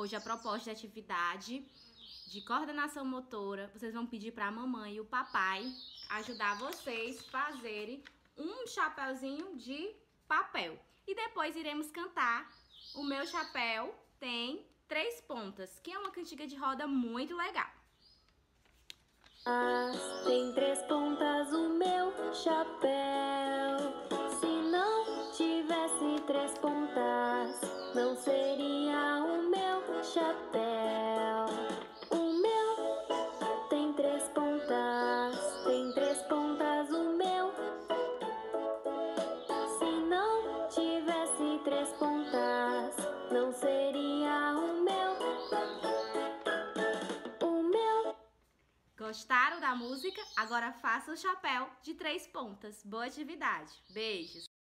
Hoje a proposta de atividade de coordenação motora, vocês vão pedir para a mamãe e o papai ajudar vocês a fazerem um chapéuzinho de papel. E depois iremos cantar O Meu Chapéu Tem Três Pontas, que é uma cantiga de roda muito legal. Tem três pontas o meu chapéu. Se não tivesse três pontas, não seria o meu chapéu. O meu tem três pontas o meu. Se não tivesse três pontas, não seria o meu. Gostaram da música? Agora faça o chapéu de três pontas. Boa atividade. Beijos!